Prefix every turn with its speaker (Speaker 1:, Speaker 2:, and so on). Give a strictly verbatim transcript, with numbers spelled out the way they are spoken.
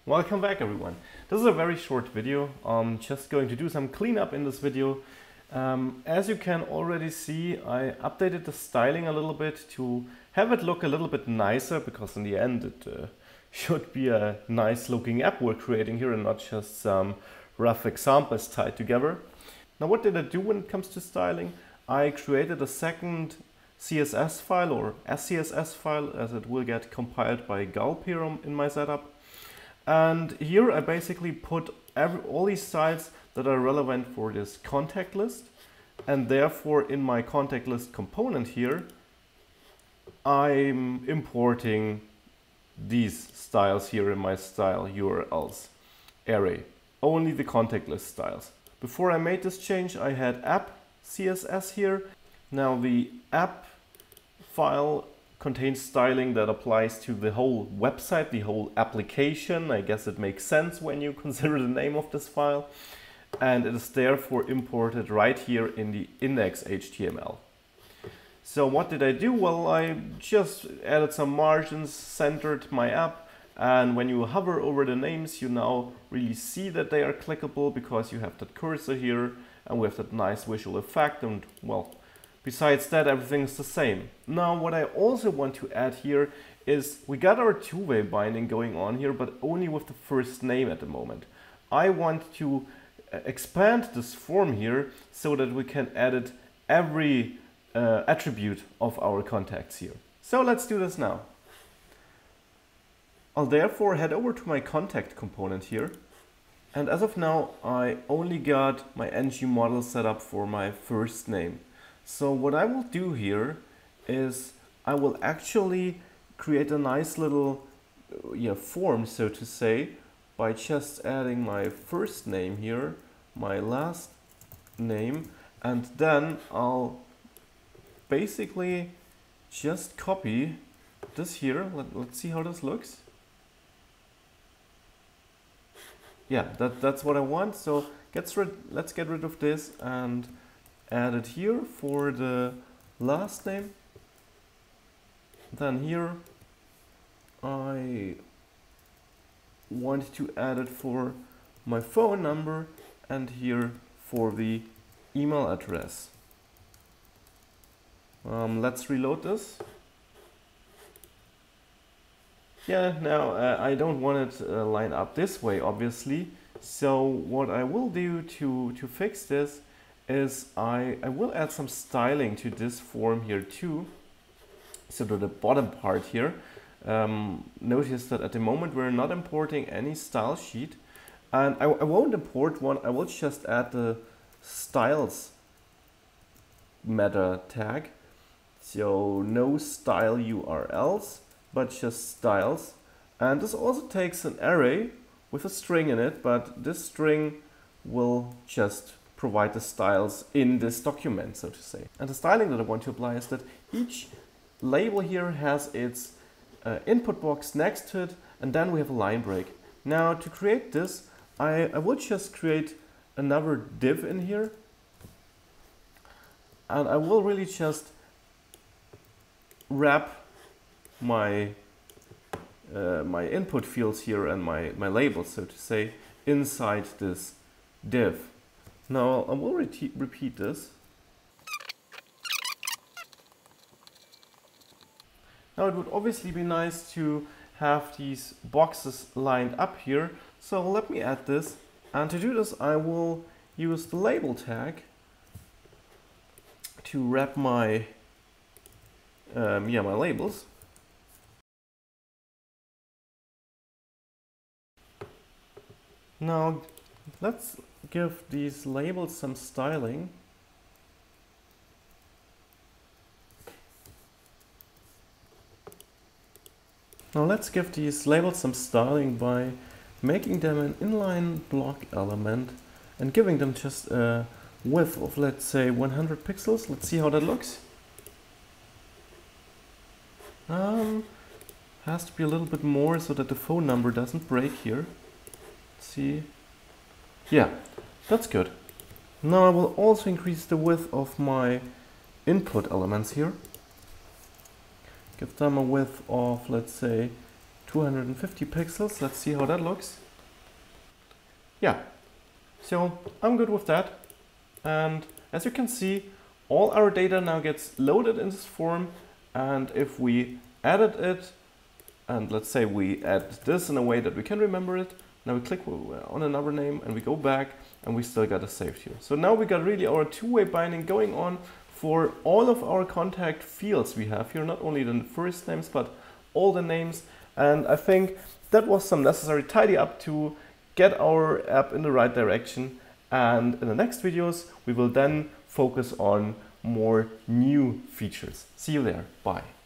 Speaker 1: Welcome back everyone. This is a very short video. I'm just going to do some cleanup in this video. Um, as you can already see, I updated the styling a little bit to have it look a little bit nicer, because in the end it uh, should be a nice looking app we're creating here and not just some rough examples tied together. Now, what did I do when it comes to styling? I created a second C S S file, or S C S S file, as it will get compiled by Gulp here in my setup. And here I basically put every, all these styles that are relevant for this contact list. And therefore in my contact list component here, I'm importing these styles here in my style U R Ls array. Only the contact list styles. Before I made this change, I had app C S S here. Now the app file contains styling that applies to the whole website, the whole application. I guess it makes sense when you consider the name of this file. And it is therefore imported right here in the index H T M L. So what did I do? Well, I just added some margins, centered my app. And when you hover over the names, you now really see that they are clickable because you have that cursor here and we have that nice visual effect. And well, besides that, everything is the same. Now, what I also want to add here is we got our two-way binding going on here, but only with the first name at the moment. I want to expand this form here so that we can edit every uh, attribute of our contacts here. So let's do this now. I'll therefore head over to my contact component here. And as of now, I only got my N G model set up for my first name. So what I will do here is I will actually create a nice little yeah, form, so to say, by just adding my first name here, my last name, and then I'll basically just copy this here. Let, let's see how this looks. Yeah, that, that's what I want. So gets rid, let's get rid of this and add it here for the last name. Then here I want to add it for my phone number and here for the email address. Um, let's reload this. Yeah, now uh, I don't want it uh, line up this way, obviously. So what I will do to, to fix this is I, I will add some styling to this form here too. So to the bottom part here, um, notice that at the moment we're not importing any style sheet. And I, I won't import one, I will just add the styles meta tag. So no style U R Ls, but just styles. And this also takes an array with a string in it, but this string will just provide the styles in this document, so to say. And the styling that I want to apply is that each label here has its uh, input box next to it, and then we have a line break. Now to create this, I, I will just create another div in here, and I will really just wrap my uh, my input fields here and my, my labels, so to say, inside this div. Now I will re repeat this. Now it would obviously be nice to have these boxes lined up here. So let me add this. And to do this, I will use the label tag to wrap my um, yeah my labels. Now let's give these labels some styling. Now let's give these labels some styling by making them an inline block element and giving them just a width of, let's say, one hundred pixels. Let's see how that looks. Um, has to be a little bit more so that the phone number doesn't break here. Let's see. Yeah, that's good. Now I will also increase the width of my input elements here. Give them a width of, let's say, two hundred fifty pixels. Let's see how that looks. Yeah, so I'm good with that. And as you can see, all our data now gets loaded in this form. And if we edit it, and let's say we add this in a way that we can remember it, now we click on another name and we go back and we still got it saved here. So now we got really our two-way binding going on for all of our contact fields we have here, not only the first names, but all the names. And I think that was some necessary tidy up to get our app in the right direction. And in the next videos, we will then focus on more new features. See you there. Bye.